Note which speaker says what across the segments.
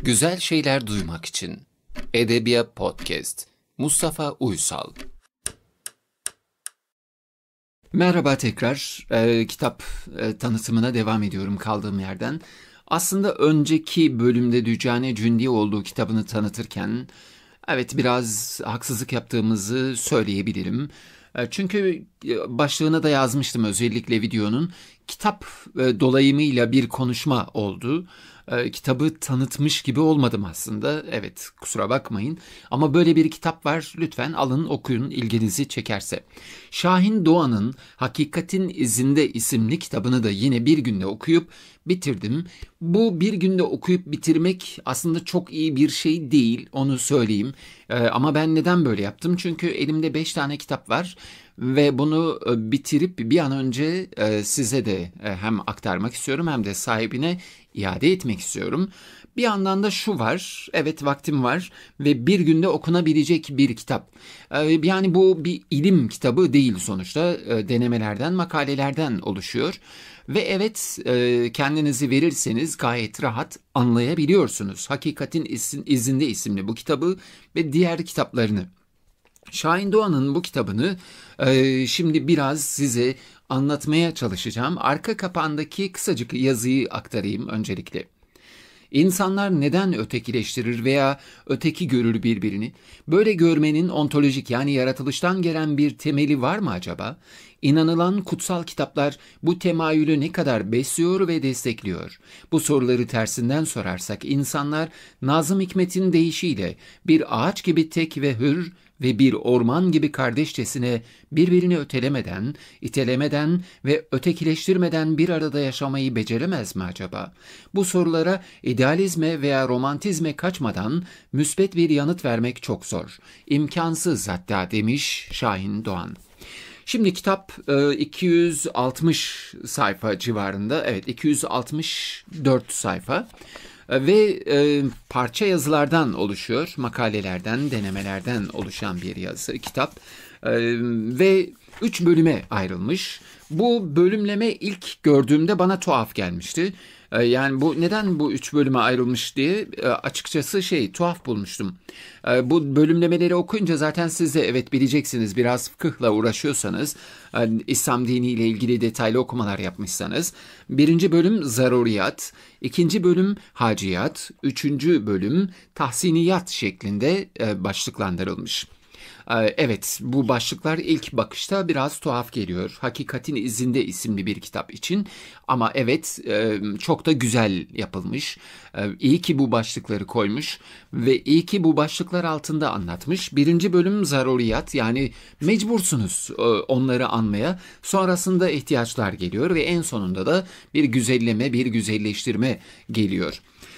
Speaker 1: Güzel şeyler duymak için Edebiyat Podcast. Mustafa Uysal. Merhaba tekrar. Kitap tanıtımına devam ediyorum kaldığım yerden. Aslında önceki bölümde Dücane Cündioğlu kitabını tanıtırken evet biraz haksızlık yaptığımızı söyleyebilirim. Çünkü başlığına da yazmıştım, özellikle videonun. Kitap dolayımıyla bir konuşma oldu. Kitabı tanıtmış gibi olmadım aslında. Evet, kusura bakmayın. Ama böyle bir kitap var. Lütfen alın, okuyun, ilginizi çekerse. Şahin Doğan'ın Hakikatin İzinde isimli kitabını da yine bir günde okuyup bitirdim. Bu bir günde okuyup bitirmek aslında çok iyi bir şey değil, onu söyleyeyim. Ama ben neden böyle yaptım? Çünkü elimde 5 tane kitap var ve bunu bitirip bir an önce size de hem aktarmak istiyorum hem de sahibine iade etmek istiyorum. Bir yandan da şu var, evet vaktim var ve bir günde okunabilecek bir kitap. Yani bu bir ilim kitabı değil sonuçta, denemelerden, makalelerden oluşuyor. Ve evet, kendinizi verirseniz gayet rahat anlayabiliyorsunuz Hakikatin İzinde isimli bu kitabı ve diğer kitaplarını. Şahin Doğan'ın bu kitabını şimdi biraz size anlatmaya çalışacağım. Arka kapağındaki kısacık yazıyı aktarayım öncelikle. İnsanlar neden ötekileştirir veya öteki görür birbirini? Böyle görmenin ontolojik, yani yaratılıştan gelen bir temeli var mı acaba? İnanılan kutsal kitaplar bu temayülü ne kadar besliyor ve destekliyor? Bu soruları tersinden sorarsak insanlar Nazım Hikmet'in deyişiyle bir ağaç gibi tek ve hür ve bir orman gibi kardeşçesine birbirini ötelemeden, itelemeden ve ötekileştirmeden bir arada yaşamayı beceremez mi acaba? Bu sorulara idealizme veya romantizme kaçmadan müsbet bir yanıt vermek çok zor. İmkansız hatta, demiş Şahin Doğan. Şimdi kitap 260 sayfa civarında, evet 264 sayfa. Ve parça yazılardan oluşuyor, makalelerden, denemelerden oluşan bir yazı, kitap. Ve 3 bölüme ayrılmış. Bu bölümleme ilk gördüğümde bana tuhaf gelmişti. Yani bu neden bu 3 bölüme ayrılmış diye açıkçası tuhaf bulmuştum. Bu bölümlemeleri okuyunca zaten siz de evet bileceksiniz, biraz fıkıhla uğraşıyorsanız, İslam diniyle ilgili detaylı okumalar yapmışsanız. 1. bölüm zaruriyat, 2. bölüm haciyat, 3. bölüm tahsiniyat şeklinde başlıklandırılmış. Evet, bu başlıklar ilk bakışta biraz tuhaf geliyor. Hakikatin İzinde isimli bir kitap için. Ama evet, çok da güzel yapılmış. İyi ki bu başlıkları koymuş ve iyi ki bu başlıklar altında anlatmış. 1. bölüm zaruriyat, yani mecbursunuz onları anmaya. Sonrasında ihtiyaçlar geliyor ve en sonunda da bir güzelleme, bir güzelleştirme geliyor.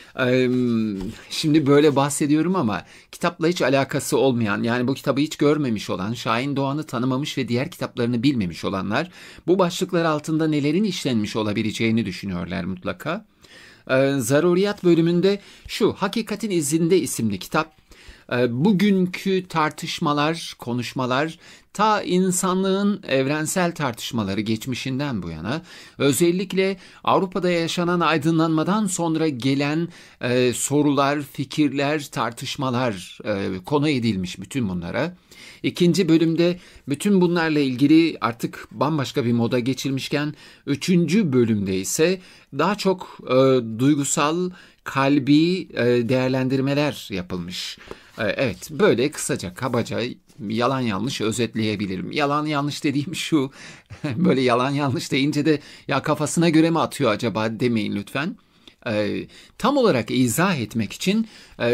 Speaker 1: Şimdi böyle bahsediyorum ama kitapla hiç alakası olmayan, yani bu kitabı hiç görmemiş olan, Şahin Doğan'ı tanımamış ve diğer kitaplarını bilmemiş olanlar bu başlıklar altında nelerin işlenmiş olabileceğini düşünüyorlar mutlaka. Zaruriyat bölümünde şu Hakikatin İzinde isimli kitap, bugünkü tartışmalar, konuşmalar, ta insanlığın evrensel tartışmaları geçmişinden bu yana, özellikle Avrupa'da yaşanan aydınlanmadan sonra gelen sorular, fikirler, tartışmalar konu edilmiş bütün bunlara. 2. bölümde bütün bunlarla ilgili artık bambaşka bir moda geçilmişken, 3. bölümde ise daha çok duygusal, kalbi değerlendirmeler yapılmış. Evet, böyle kısaca, kabaca, yalan yanlış özetleyebilirim. Yalan yanlış dediğim şu, böyle yalan yanlış deyince de ya kafasına göre mi atıyor acaba demeyin lütfen. Tam olarak izah etmek için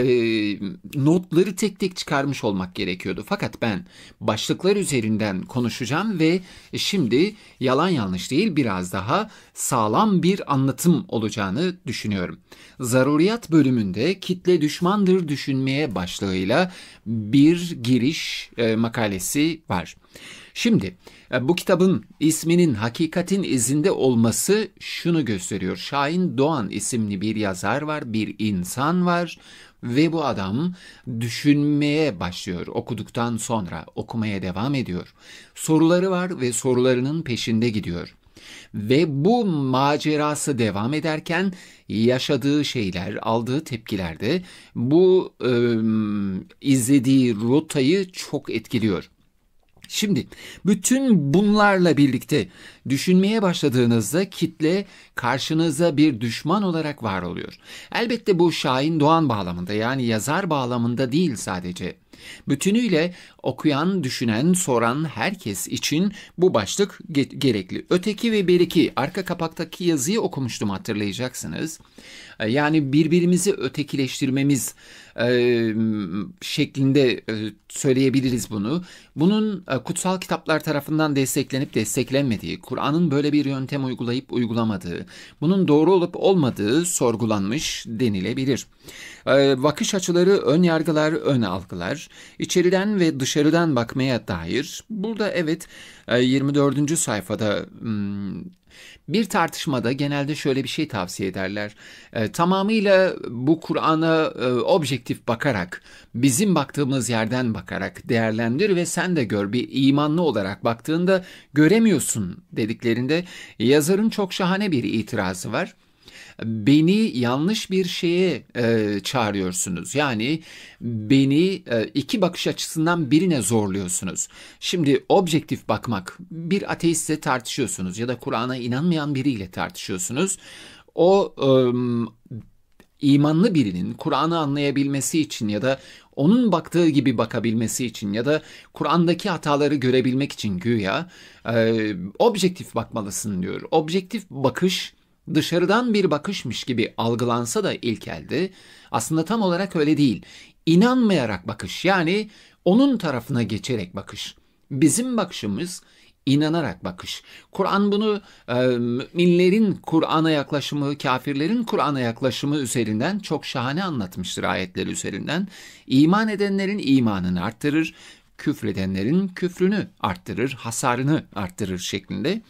Speaker 1: notları tek tek çıkarmış olmak gerekiyordu. Fakat ben başlıklar üzerinden konuşacağım ve şimdi yalan yanlış değil, biraz daha sağlam bir anlatım olacağını düşünüyorum. Zaruriyat bölümünde kitle düşmandır düşünmeye başlığıyla bir giriş makalesi var. Şimdi bu kitabın isminin Hakikatin İzinde olması şunu gösteriyor. Şahin Doğan isimli bir yazar var, bir insan var ve bu adam düşünmeye başlıyor. Okuduktan sonra okumaya devam ediyor. Soruları var ve sorularının peşinde gidiyor. ve bu macerası devam ederken yaşadığı şeyler, aldığı tepkiler de bu izlediği rotayı çok etkiliyor. Şimdi bütün bunlarla birlikte düşünmeye başladığınızda kitle karşınıza bir düşman olarak var oluyor. Elbette bu Şahin Doğan bağlamında, yani yazar bağlamında değil sadece. Bütünüyle okuyan, düşünen, soran herkes için bu başlık gerekli. Öteki ve beriki, arka kapaktaki yazıyı okumuştum, hatırlayacaksınız. Yani birbirimizi ötekileştirmemiz şeklinde söyleyebiliriz bunu. Bunun kutsal kitaplar tarafından desteklenip desteklenmediği, Kur'an'ın böyle bir yöntem uygulayıp uygulamadığı, bunun doğru olup olmadığı sorgulanmış denilebilir. Bakış açıları, ön yargılar, ön algılar, içeriden ve dışarıdan bakmaya dair. Burada evet 24. sayfada bir tartışmada genelde şöyle bir şey tavsiye ederler. Tamamıyla bu Kur'an'a objektif bakarak, bizim baktığımız yerden bakarak değerlendir ve sen de gör. Bir imanlı olarak baktığında göremiyorsun dediklerinde yazarın çok şahane bir itirazı var. Beni yanlış bir şeye çağırıyorsunuz. Yani beni iki bakış açısından birine zorluyorsunuz. Şimdi objektif bakmak, bir ateistle tartışıyorsunuz ya da Kur'an'a inanmayan biriyle tartışıyorsunuz. O imanlı birinin Kur'an'ı anlayabilmesi için ya da onun baktığı gibi bakabilmesi için ya da Kur'an'daki hataları görebilmek için güya objektif bakmalısın diyor. Objektif bakış dışarıdan bir bakışmış gibi algılansa da ilk elde aslında tam olarak öyle değil. İnanmayarak bakış, yani onun tarafına geçerek bakış. Bizim bakışımız inanarak bakış. Kur'an bunu müminlerin Kur'an'a yaklaşımı, kafirlerin Kur'an'a yaklaşımı üzerinden çok şahane anlatmıştır ayetler üzerinden. İman edenlerin imanını arttırır, küfredenlerin küfrünü arttırır, hasarını arttırır şeklinde.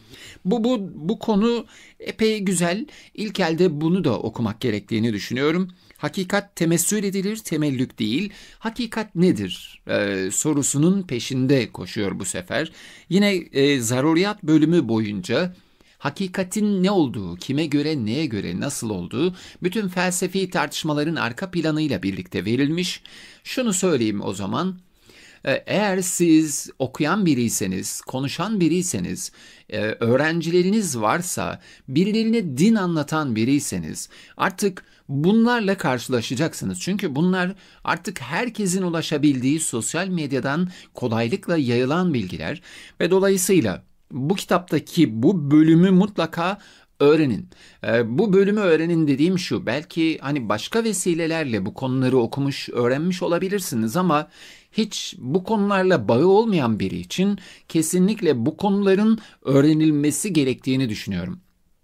Speaker 1: Bu konu epey güzel. İlk elde bunu da okumak gerektiğini düşünüyorum. Hakikat temessül edilir, temellük değil. Hakikat nedir sorusunun peşinde koşuyor bu sefer. Yine zaruriyat bölümü boyunca hakikatin ne olduğu, kime göre, neye göre, nasıl olduğu bütün felsefi tartışmaların arka planıyla birlikte verilmiş. Şunu söyleyeyim o zaman. Eğer siz okuyan biriyseniz, konuşan biriyseniz, öğrencileriniz varsa, birilerine din anlatan biriyseniz artık bunlarla karşılaşacaksınız. Çünkü bunlar artık herkesin ulaşabildiği sosyal medyadan kolaylıkla yayılan bilgiler ve dolayısıyla bu kitaptaki bu bölümü mutlaka öğrenin. Bu bölümü öğrenin dediğim şu, belki hani başka vesilelerle bu konuları okumuş, öğrenmiş olabilirsiniz ama hiç bu konularla bağı olmayan biri için kesinlikle bu konuların öğrenilmesi gerektiğini düşünüyorum.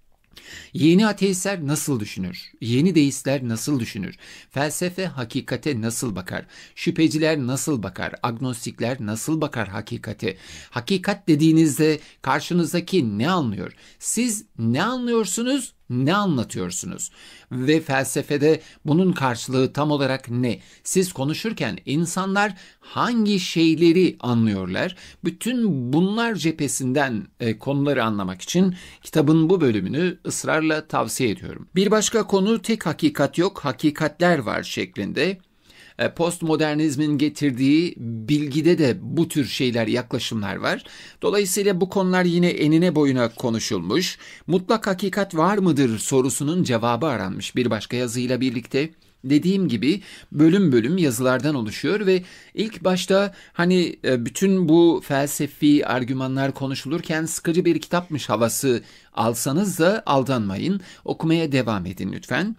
Speaker 1: Yeni ateistler nasıl düşünür? Yeni deistler nasıl düşünür? Felsefe hakikate nasıl bakar? Şüpheciler nasıl bakar? Agnostikler nasıl bakar hakikate? Hakikat dediğinizde karşınızdaki ne anlıyor? Siz ne anlıyorsunuz? Ne anlatıyorsunuz? Ve felsefede bunun karşılığı tam olarak ne? Siz konuşurken insanlar hangi şeyleri anlıyorlar? Bütün bunlar cephesinden konuları anlamak için kitabın bu bölümünü ısrarla tavsiye ediyorum. Bir başka konu tek hakikat yok, hakikatler var şeklinde. Postmodernizmin getirdiği bilgide de bu tür şeyler, yaklaşımlar var. Dolayısıyla bu konular yine enine boyuna konuşulmuş. Mutlak hakikat var mıdır sorusunun cevabı aranmış bir başka yazıyla birlikte. Dediğim gibi bölüm bölüm yazılardan oluşuyor ve ilk başta hani bütün bu felsefi argümanlar konuşulurken sıkıcı bir kitapmış havası alsanız da aldanmayın. Okumaya devam edin lütfen.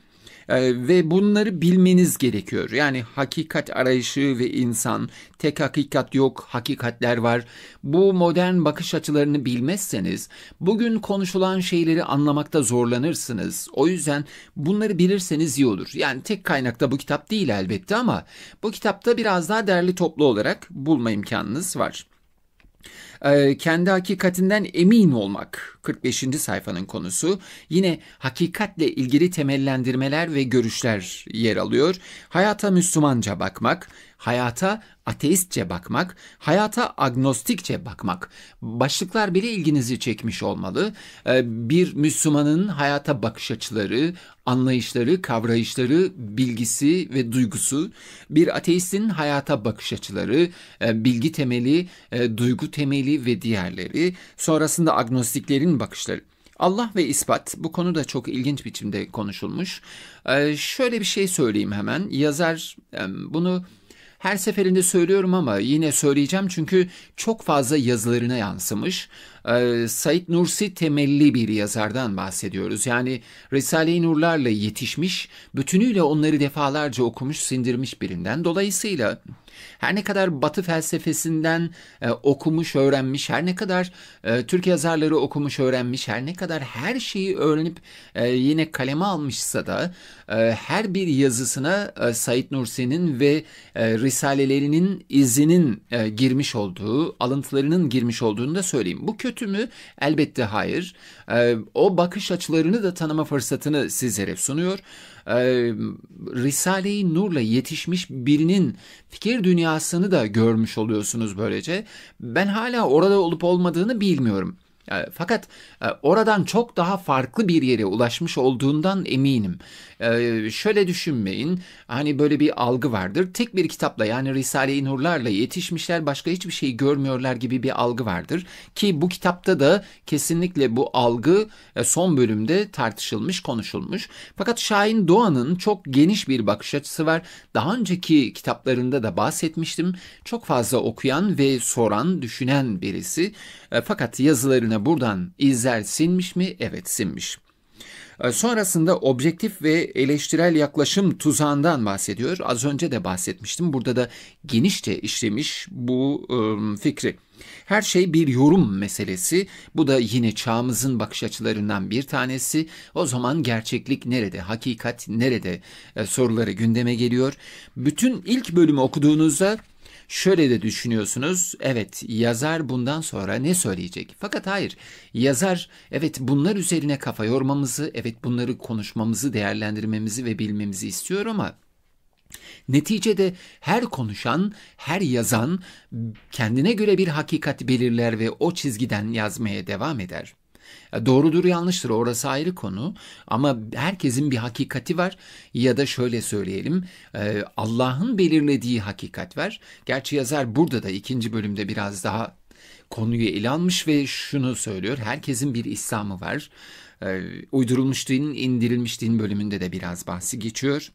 Speaker 1: Ve bunları bilmeniz gerekiyor. Yani hakikat arayışı ve insan, tek hakikat yok, hakikatler var. Bu modern bakış açılarını bilmezseniz bugün konuşulan şeyleri anlamakta zorlanırsınız. O yüzden bunları bilirseniz iyi olur. Yani tek kaynakta bu kitap değil elbette ama bu kitapta biraz daha derli toplu olarak bulma imkanınız var. Kendi hakikatinden emin olmak 45. sayfanın konusu. Yine hakikatle ilgili temellendirmeler ve görüşler yer alıyor. Hayata Müslümanca bakmak, hayata ateistçe bakmak, hayata agnostikçe bakmak. Başlıklar bile ilginizi çekmiş olmalı. Bir Müslümanın hayata bakış açıları, anlayışları, kavrayışları, bilgisi ve duygusu. Bir ateistin hayata bakış açıları, bilgi temeli, duygu temeli ve diğerleri. Sonrasında agnostiklerin bakışları. Allah ve ispat, bu konu da çok ilginç biçimde konuşulmuş. Şöyle bir şey söyleyeyim hemen. Yazar bunu her seferinde söylüyorum ama yine söyleyeceğim çünkü çok fazla yazılarına yansımış. Said Nursi temelli bir yazardan bahsediyoruz. Yani Risale-i Nurlarla yetişmiş, bütünüyle onları defalarca okumuş, sindirmiş birinden. Dolayısıyla her ne kadar Batı felsefesinden okumuş, öğrenmiş, her ne kadar Türk yazarları okumuş, öğrenmiş, her ne kadar her şeyi öğrenip yine kaleme almışsa da her bir yazısına Said Nursi'nin ve risalelerinin izinin girmiş olduğu, alıntılarının girmiş olduğunu da söyleyeyim. Bu kötü mü? Elbette hayır. O bakış açılarını da tanıma fırsatını sizlere sunuyor. Risale-i Nur'la yetişmiş birinin fikir dünyasını da görmüş oluyorsunuz böylece. Ben hala orada olup olmadığını bilmiyorum. Fakat oradan çok daha farklı bir yere ulaşmış olduğundan eminim. Şöyle düşünmeyin, hani böyle bir algı vardır. Tek bir kitapla, yani Risale-i Nurlarla yetişmişler, başka hiçbir şey görmüyorlar gibi bir algı vardır. Ki bu kitapta da kesinlikle bu algı son bölümde tartışılmış, konuşulmuş. Fakat Şahin Doğan'ın çok geniş bir bakış açısı var. Daha önceki kitaplarında da bahsetmiştim. Çok fazla okuyan ve soran, düşünen birisi. Fakat yazılarına buradan izler sinmiş mi? Evet, sinmiş. Sonrasında objektif ve eleştirel yaklaşım tuzağından bahsediyor. Az önce de bahsetmiştim. Burada da genişçe işlemiş bu fikri. Her şey bir yorum meselesi. Bu da yine çağımızın bakış açılarından bir tanesi. O zaman gerçeklik nerede, hakikat nerede soruları gündeme geliyor. Bütün ilk bölümü okuduğunuzda şöyle de düşünüyorsunuz, evet yazar bundan sonra ne söyleyecek? Fakat hayır, yazar evet bunlar üzerine kafa yormamızı, evet bunları konuşmamızı, değerlendirmemizi ve bilmemizi istiyor ama neticede her konuşan, her yazan kendine göre bir hakikat belirler ve o çizgiden yazmaya devam eder. Doğrudur yanlıştır orası ayrı konu ama herkesin bir hakikati var ya da şöyle söyleyelim Allah'ın belirlediği hakikat var. Gerçi yazar burada da ikinci bölümde biraz daha konuyu ele almış ve şunu söylüyor, herkesin bir İslam'ı var. Uydurulmuş din, indirilmiş din bölümünde de biraz bahsi geçiyor.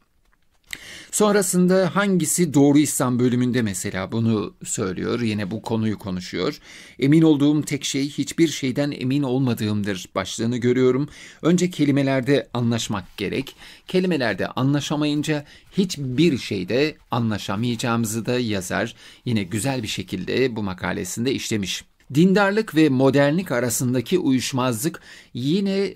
Speaker 1: Sonrasında hangisi doğru İslam bölümünde mesela bunu söylüyor. Yine bu konuyu konuşuyor. Emin olduğum tek şey hiçbir şeyden emin olmadığımdır başlığını görüyorum. Önce kelimelerde anlaşmak gerek. Kelimelerde anlaşamayınca hiçbir şeyde anlaşamayacağımızı da yazar. Yine güzel bir şekilde bu makalesinde işlemiş. Dindarlık ve modernlik arasındaki uyuşmazlık yine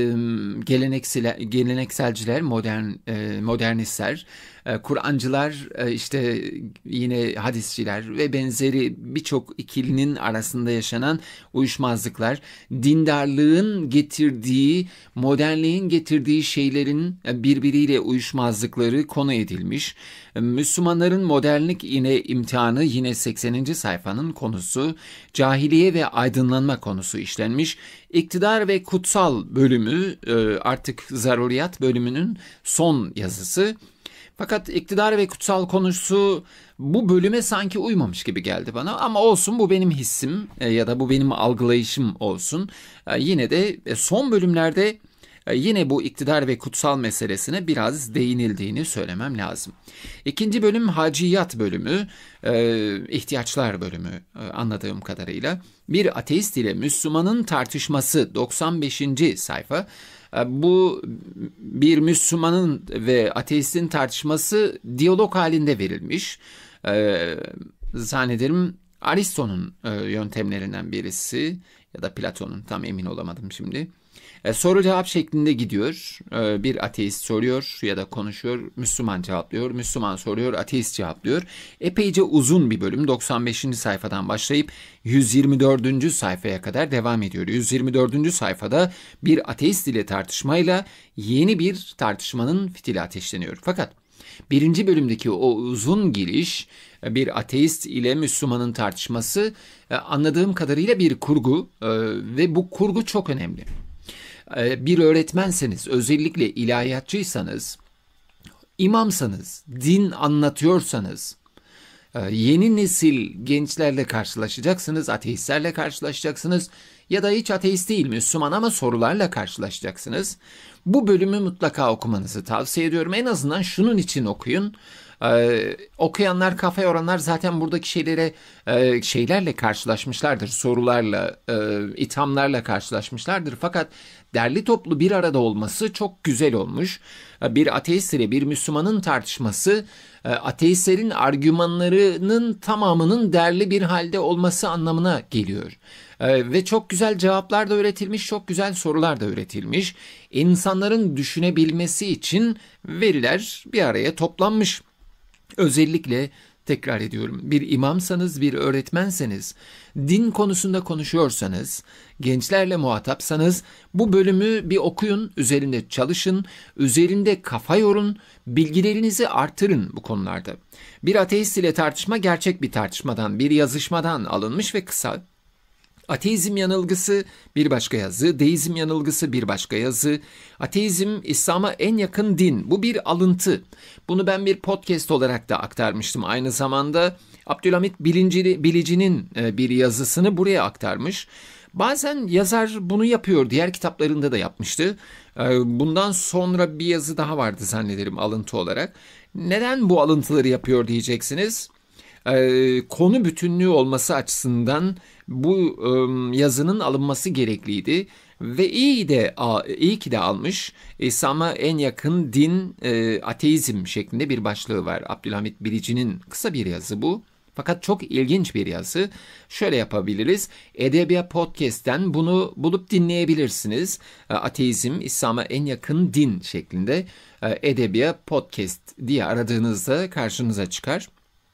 Speaker 1: gelenekselciler, modernistler, Kur'ancılar, işte yine hadisçiler ve benzeri birçok ikilinin arasında yaşanan uyuşmazlıklar, dindarlığın getirdiği, modernliğin getirdiği şeylerin birbiriyle uyuşmazlıkları konu edilmiş. Müslümanların modernlik yine imtihanı yine 80. sayfanın konusu, cahiliye ve aydınlanma konusu işlenmiş. İktidar ve kutsal bölümü artık zaruriyat bölümünün son yazısı. Fakat iktidar ve kutsal konusu bu bölüme sanki uymamış gibi geldi bana ama olsun, bu benim hissim ya da bu benim algılayışım olsun. Yine de son bölümlerde yine bu iktidar ve kutsal meselesine biraz değinildiğini söylemem lazım. İkinci bölüm haciyat bölümü, ihtiyaçlar bölümü anladığım kadarıyla. Bir ateist ile Müslümanın tartışması 95. sayfa. Bu bir Müslümanın ve ateistin tartışması diyalog halinde verilmiş. Zannederim Aristo'nun yöntemlerinden birisi ya da Platon'un, tam emin olamadım şimdi. Soru cevap şeklinde gidiyor. Bir ateist soruyor ya da konuşuyor, Müslüman cevaplıyor, Müslüman soruyor, ateist cevaplıyor. Epeyce uzun bir bölüm, 95. sayfadan başlayıp 124. sayfaya kadar devam ediyor. 124. sayfada bir ateist ile tartışmayla yeni bir tartışmanın fitili ateşleniyor. Fakat birinci bölümdeki o uzun giriş, bir ateist ile Müslümanın tartışması, anladığım kadarıyla bir kurgu ve bu kurgu çok önemli. Bir öğretmenseniz, özellikle ilahiyatçıysanız, imamsanız, din anlatıyorsanız, yeni nesil gençlerle karşılaşacaksınız, ateistlerle karşılaşacaksınız ya da hiç ateist değil, Müslüman ama sorularla karşılaşacaksınız. Bu bölümü mutlaka okumanızı tavsiye ediyorum. En azından şunun için okuyun. Okuyanlar, kafa yoranlar zaten buradaki şeylerle karşılaşmışlardır. Sorularla, ithamlarla karşılaşmışlardır. Fakat derli toplu bir arada olması çok güzel olmuş. Bir ateist ile bir Müslümanın tartışması, ateistlerin argümanlarının tamamının derli bir halde olması anlamına geliyor. Ve çok güzel cevaplar da üretilmiş, çok güzel sorular da üretilmiş. İnsanların düşünebilmesi için veriler bir araya toplanmış. Özellikle tekrar ediyorum, bir imamsanız, bir öğretmenseniz, din konusunda konuşuyorsanız, gençlerle muhatapsanız bu bölümü bir okuyun, üzerinde çalışın, üzerinde kafa yorun, bilgilerinizi artırın bu konularda. Bir ateist ile tartışma gerçek bir tartışmadan, bir yazışmadan alınmış ve kısa. Ateizm yanılgısı bir başka yazı, deizm yanılgısı bir başka yazı. Ateizm İslam'a en yakın din. Bu bir alıntı. Bunu ben bir podcast olarak da aktarmıştım. Aynı zamanda Abdülhamit Bilici'nin bir yazısını buraya aktarmış. Bazen yazar bunu yapıyor. Diğer kitaplarında da yapmıştı. Bundan sonra bir yazı daha vardı zannederim alıntı olarak. Neden bu alıntıları yapıyor diyeceksiniz. Konu bütünlüğü olması açısından bu yazının alınması gerekliydi ve iyi ki de almış. İslam'a en yakın din ateizm şeklinde bir başlığı var. Abdülhamit Bilici'nin kısa bir yazı bu. Fakat çok ilginç bir yazı. Şöyle yapabiliriz. Edebiyat Podcast'ten bunu bulup dinleyebilirsiniz. Ateizm, İslam'a en yakın din şeklinde Edebiyat Podcast diye aradığınızda karşınıza çıkar.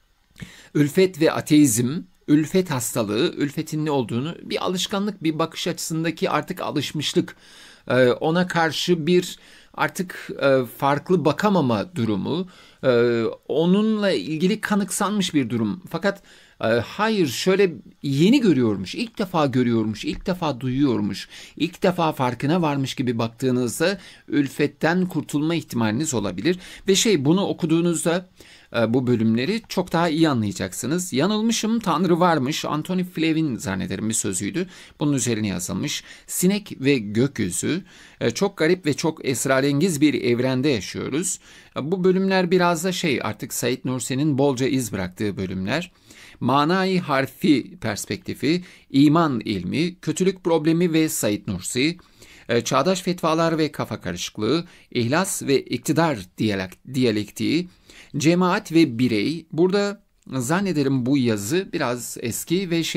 Speaker 1: Ülfet ve ateizm, ülfet hastalığı, ülfetin ne olduğunu, bir alışkanlık, bir bakış açısındaki artık alışmışlık, ona karşı bir artık farklı bakamama durumu, onunla ilgili kanıksanmış bir durum. Fakat hayır, şöyle yeni görüyormuş, ilk defa görüyormuş, ilk defa duyuyormuş, ilk defa farkına varmış gibi baktığınızda ülfetten kurtulma ihtimaliniz olabilir. Ve bunu okuduğunuzda bu bölümleri çok daha iyi anlayacaksınız. Yanılmışım, Tanrı varmış. Anthony Flewitt'in zannederim bir sözüydü. Bunun üzerine yazılmış. Sinek ve gökyüzü. Çok garip ve çok esrarengiz bir evrende yaşıyoruz. Bu bölümler biraz da artık Said Nursi'nin bolca iz bıraktığı bölümler. Manayı harfi perspektifi, iman ilmi, kötülük problemi ve Said Nursi, çağdaş fetvalar ve kafa karışıklığı, ihlas ve iktidar diyalektiği, cemaat ve birey. Burada zannederim bu yazı biraz eski ve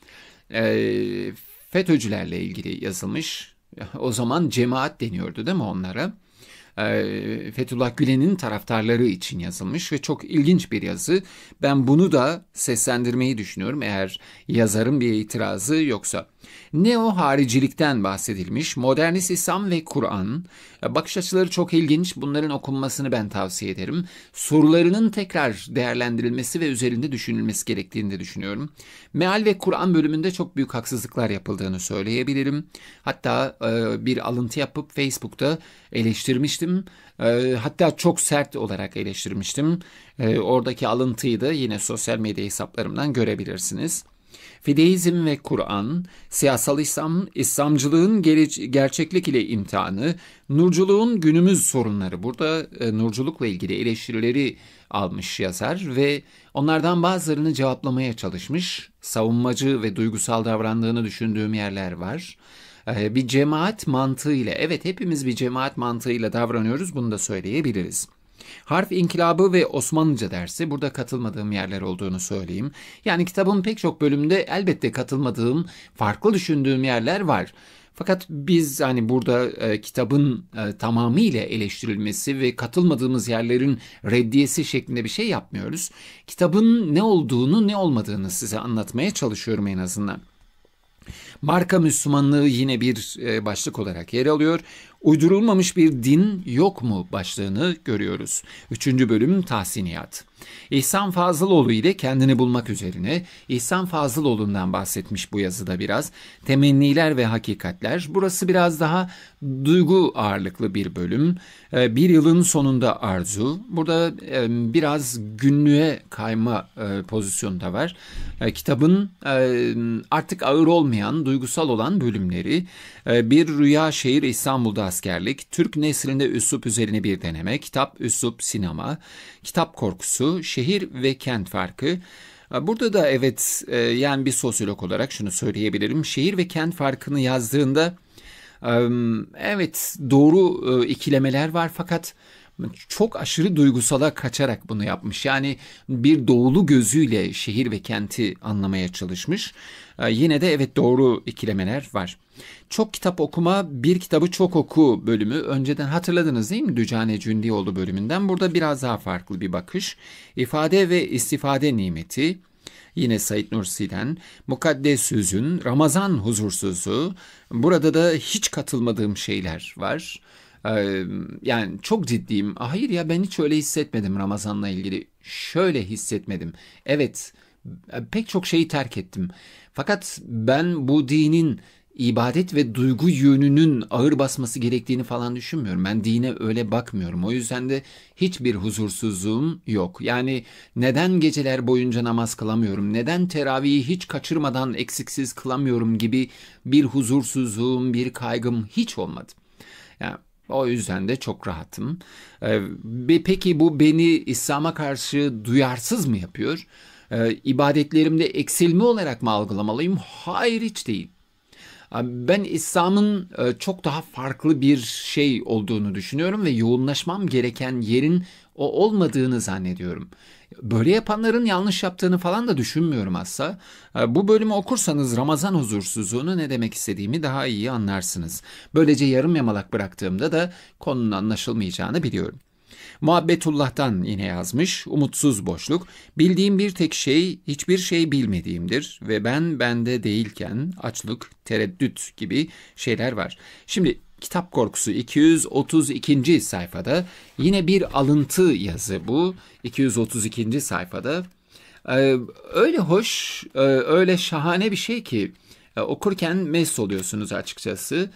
Speaker 1: FETÖ'cülerle ilgili yazılmış. O zaman cemaat deniyordu değil mi onlara? Fethullah Gülen'in taraftarları için yazılmış ve çok ilginç bir yazı. Ben bunu da seslendirmeyi düşünüyorum eğer yazarın bir itirazı yoksa. Neo-haricilikten bahsedilmiş, modernist İslam ve Kur'an. Bakış açıları çok ilginç. Bunların okunmasını ben tavsiye ederim. Sorularının tekrar değerlendirilmesi ve üzerinde düşünülmesi gerektiğini de düşünüyorum. Meal ve Kur'an bölümünde çok büyük haksızlıklar yapıldığını söyleyebilirim. Hatta bir alıntı yapıp Facebook'ta eleştirmiştim. Hatta çok sert olarak eleştirmiştim. Oradaki alıntıyı da yine sosyal medya hesaplarımdan görebilirsiniz. Fideizm ve Kur'an, siyasal İslam, İslamcılığın gerçeklik ile imtihanı, nurculuğun günümüz sorunları. Burada nurculukla ilgili eleştirileri almış yazar ve onlardan bazılarını cevaplamaya çalışmış. Savunmacı ve duygusal davrandığını düşündüğüm yerler var. Bir cemaat mantığıyla, evet hepimiz bir cemaat mantığıyla davranıyoruz, bunu da söyleyebiliriz. Harf inkılabı ve Osmanlıca dersi, burada katılmadığım yerler olduğunu söyleyeyim. Yani kitabın pek çok bölümünde elbette katılmadığım, farklı düşündüğüm yerler var. Fakat biz hani burada kitabın tamamıyla eleştirilmesi ve katılmadığımız yerlerin reddiyesi şeklinde bir şey yapmıyoruz. Kitabın ne olduğunu, ne olmadığını size anlatmaya çalışıyorum en azından. Marka Müslümanlığı yine bir başlık olarak yer alıyor. Uydurulmamış bir din yok mu başlığını görüyoruz. 3. bölüm Tahsiniyat. İhsan Fazıloğlu ile kendini bulmak üzerine İhsan Fazıloğlu'ndan bahsetmiş bu yazıda biraz. Temenniler ve hakikatler. Burası biraz daha duygu ağırlıklı bir bölüm. Bir yılın sonunda arzu. Burada biraz günlüğe kayma pozisyonu da var. Kitabın artık ağır olmayan, duygusal olan bölümleri. Bir rüya şehir İstanbul'da askerlik, Türk neslinde üslup üzerine bir deneme, kitap, üslup, sinema, kitap korkusu, şehir ve kent farkı. Burada da evet yani bir sosyolog olarak şunu söyleyebilirim. Şehir ve kent farkını yazdığında evet doğru ikilemeler var fakat çok aşırı duygusala kaçarak bunu yapmış. Yani bir doğulu gözüyle şehir ve kenti anlamaya çalışmış. Yine de evet doğru ikilemeler var. Çok kitap okuma, bir kitabı çok oku bölümü önceden hatırladınız değil mi? Dücane Cündioğlu bölümünden. Burada biraz daha farklı bir bakış. İfade ve istifade nimeti. Yine Said Nursi'den, Mukaddes Hüzün, Ramazan huzursuzluğu. Burada da hiç katılmadığım şeyler var. Yani çok ciddiyim. Hayır ya ben hiç öyle hissetmedim Ramazan'la ilgili. Şöyle hissetmedim. Evet pek çok şeyi terk ettim. Fakat ben bu dinin ibadet ve duygu yönünün ağır basması gerektiğini falan düşünmüyorum. Ben dine öyle bakmıyorum. O yüzden de hiçbir huzursuzluğum yok. Yani neden geceler boyunca namaz kılamıyorum, neden teravihi hiç kaçırmadan eksiksiz kılamıyorum gibi bir huzursuzluğum, bir kaygım hiç olmadı. Yani o yüzden de çok rahatım. Peki bu beni İslam'a karşı duyarsız mı yapıyor? İbadetlerimde eksilme olarak mı algılamalıyım? Hayır hiç değil. Ben İslam'ın çok daha farklı bir şey olduğunu düşünüyorum ve yoğunlaşmam gereken yerin o olmadığını zannediyorum. Böyle yapanların yanlış yaptığını falan da düşünmüyorum asla. Bu bölümü okursanız Ramazan huzursuzluğunu ne demek istediğimi daha iyi anlarsınız. Böylece yarım yamalak bıraktığımda da konunun anlaşılmayacağını biliyorum. Muhabbetullah'tan yine yazmış, umutsuz boşluk, bildiğim bir tek şey hiçbir şey bilmediğimdir ve ben bende değilken açlık, tereddüt gibi şeyler var. Şimdi kitap korkusu 232. sayfada yine bir alıntı yazı bu 232. sayfada. Öyle hoş, öyle şahane bir şey ki okurken mest oluyorsunuz açıkçası.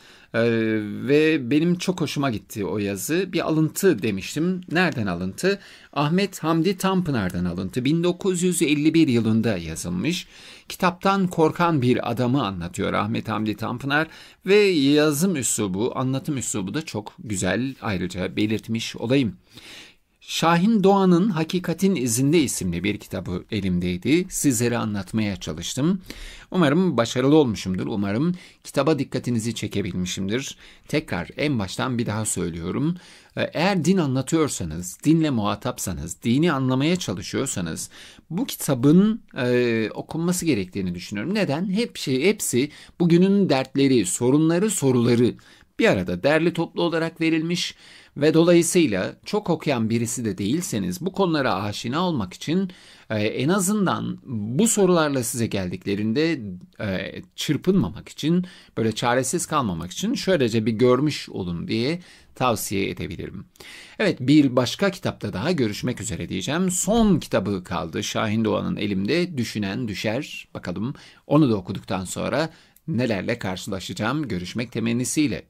Speaker 1: Ve benim çok hoşuma gitti o yazı. Bir alıntı demiştim. Nereden alıntı? Ahmet Hamdi Tanpınar'dan alıntı. 1951 yılında yazılmış. Kitaptan korkan bir adamı anlatıyor Ahmet Hamdi Tanpınar ve yazım üslubu, anlatım üslubu da çok güzel, ayrıca belirtmiş olayım. Şahin Doğan'ın Hakikatin İzinde isimli bir kitabı elimdeydi. Sizlere anlatmaya çalıştım. Umarım başarılı olmuşumdur. Umarım kitaba dikkatinizi çekebilmişimdir. Tekrar en baştan bir daha söylüyorum. Eğer din anlatıyorsanız, dinle muhatapsanız, dini anlamaya çalışıyorsanız bu kitabın okunması gerektiğini düşünüyorum. Neden? Hepsi bugünün dertleri, sorunları, soruları bir arada derli toplu olarak verilmiş. Ve dolayısıyla çok okuyan birisi de değilseniz bu konulara aşina olmak için en azından bu sorularla size geldiklerinde çırpınmamak için, böyle çaresiz kalmamak için şöylece bir görmüş olun diye tavsiye edebilirim. Evet bir başka kitapta daha görüşmek üzere diyeceğim. Son kitabı kaldı Şahin Doğan'ın elimde. Düşünen düşer. Bakalım onu da okuduktan sonra nelerle karşılaşacağım görüşmek temennisiyle.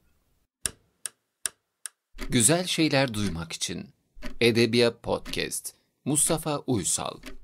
Speaker 1: Güzel şeyler duymak için Edebiyat Podcast Mustafa Uysal